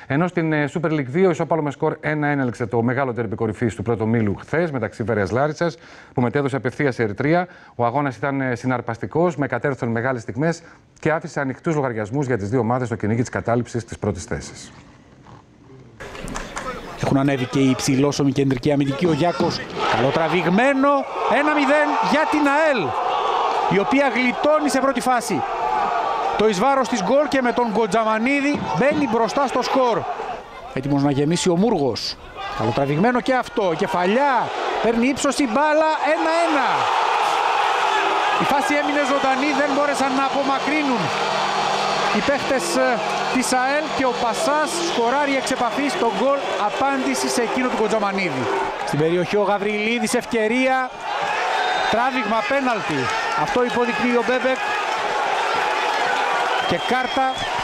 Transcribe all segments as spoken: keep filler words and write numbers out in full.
Ενώ στην Super League δύο, ισόπαλο με σκορ ένα ένα έλεξε το μεγάλο τέρμπι κορυφής του πρώτου ομίλου χθες μεταξύ Βέρειας Λάρισσας, που μετέδωσε απευθείας σε Ερυθρία. Ο αγώνας ήταν συναρπαστικός, με κατέρθον μεγάλες στιγμές και άφησε ανοιχτούς λογαριασμούς για τις δύο ομάδες στο κυνήγι της κατάληψης της πρώτης θέσης. Έχουν ανέβει και οι υψηλόσωμοι κεντρικοί αμυντικοί. Ο Γιάκος καλοτραβηγμένο, ένα μηδέν για την ΑΕΛ, η οποία γλιτώνει σε πρώτη φάση το εις βάρος της γκολ και με τον Γκοτζαμανίδη μπαίνει μπροστά στο σκορ. Έτοιμος να γεμίσει ο Μούργος. Καλοτραβηγμένο και αυτό. Κεφαλιά. Παίρνει ύψος η μπάλα. ένα ένα. Η φάση έμεινε ζωντανή. Δεν μπόρεσαν να απομακρύνουν οι παίχτες της ΑΕΛ και ο Πασάς σκοράρει εξ επαφής το γκολ απάντηση σε εκείνο του Γκοτζαμανίδη. Στην περιοχή ο Γαβριλίδης, ευκαιρία. Τράβηγμα, πέναλτι. Αυτό υποδεικνύει ο Μπέμπεκ. Και κάρτα.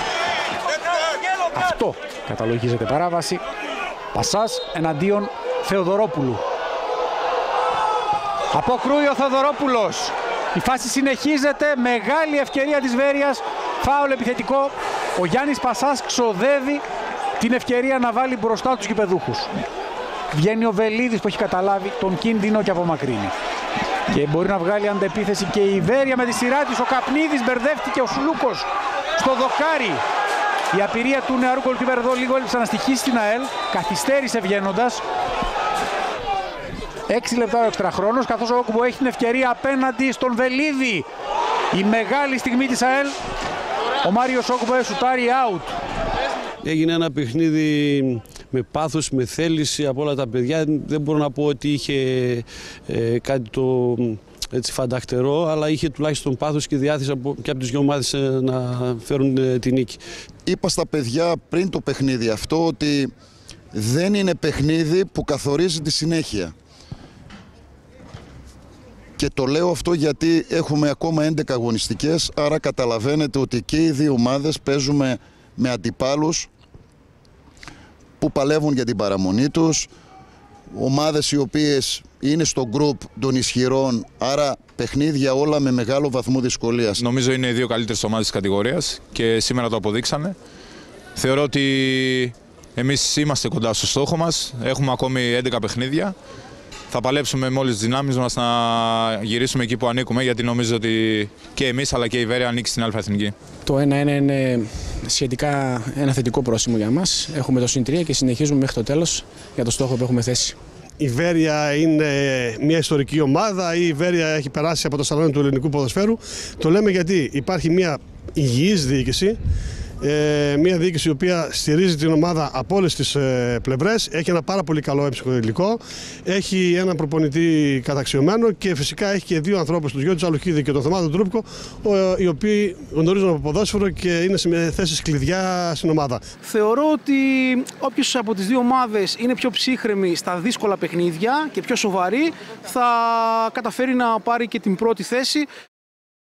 Αυτό καταλογίζεται παράβαση. Πασάς εναντίον Θεοδωρόπουλου. Αποκρούει ο Θεοδωρόπουλος. Η φάση συνεχίζεται. Μεγάλη ευκαιρία της Βέρειας. Φάουλ επιθετικό. Ο Γιάννης Πασάς ξοδεύει την ευκαιρία να βάλει μπροστά τους γηπεδούχους. Βγαίνει ο Βελίδης που έχει καταλάβει τον κίνδυνο και απομακρύνει. Και μπορεί να βγάλει αντεπίθεση και η Βέρεια με τη σειρά της. Ο Καπνίδης μπερδεύτηκε, ο Σουλούκος στο δοκάρι. Η απειρία του νεαρού γκολκίπερ εδώ λίγο έλειψε να στοιχίσει στην ΑΕΛ. Καθυστέρησε βγαίνοντας. Έξι λεπτά ο εξτραχρόνος, καθώς ο Όκουμπο έχει την ευκαιρία απέναντι στον Βελίδη. Η μεγάλη στιγμή της ΑΕΛ. Ο Μάριος Όκουμπο σουτάρει out. Έγινε ένα παιχνίδι με πάθος, με θέληση από όλα τα παιδιά. Δεν μπορώ να πω ότι είχε ε, κάτι το έτσι φανταχτερό, αλλά είχε τουλάχιστον πάθος και διάθεση από, και από τις δυο ομάδες ε, να φέρουν ε, τη νίκη. Είπα στα παιδιά πριν το παιχνίδι αυτό ότι δεν είναι παιχνίδι που καθορίζει τη συνέχεια. Και το λέω αυτό γιατί έχουμε ακόμα έντεκα αγωνιστικές, άρα καταλαβαίνετε ότι και οι δύο ομάδες παίζουμε με αντιπάλους που παλεύουν για την παραμονή τους, ομάδες οι οποίες είναι στο γκρουπ των ισχυρών, άρα παιχνίδια όλα με μεγάλο βαθμό δυσκολίας. Νομίζω είναι οι δύο καλύτερες ομάδες της κατηγορίας και σήμερα το αποδείξανε. Θεωρώ ότι εμείς είμαστε κοντά στο στόχο μας, έχουμε ακόμη έντεκα παιχνίδια. Θα παλέψουμε με όλες τις δυνάμεις μας να γυρίσουμε εκεί που ανήκουμε, γιατί νομίζω ότι και εμείς αλλά και η Βέρεια ανήκει στην Α' Εθνική. Το ένα ένα είναι σχετικά ένα θετικό πρόσημο για μας. Έχουμε το συν τρία και συνεχίζουμε μέχρι το τέλος για το στόχο που έχουμε θέσει. Η Βέρεια είναι μια ιστορική ομάδα, η Βέρεια έχει περάσει από το σαλόνι του ελληνικού ποδοσφαίρου. Το λέμε γιατί υπάρχει μια υγιής διοίκηση. Ε, μια διοίκηση η οποία στηρίζει την ομάδα από όλες τις ε, πλευρές, έχει ένα πάρα πολύ καλό έψυχο, έχει έναν προπονητή καταξιωμένο και φυσικά έχει και δύο ανθρώπους, τον Γιώργο Τσαλουχίδη και τον Θωμάδο Τρούπκο, ε, οι οποίοι γνωρίζουν από ποδόσφαιρο και είναι σε θέσεις κλειδιά στην ομάδα. Θεωρώ ότι όποιος από τις δύο ομάδες είναι πιο ψύχρεμη στα δύσκολα παιχνίδια και πιο σοβαρή θα καταφέρει να πάρει και την πρώτη θέση.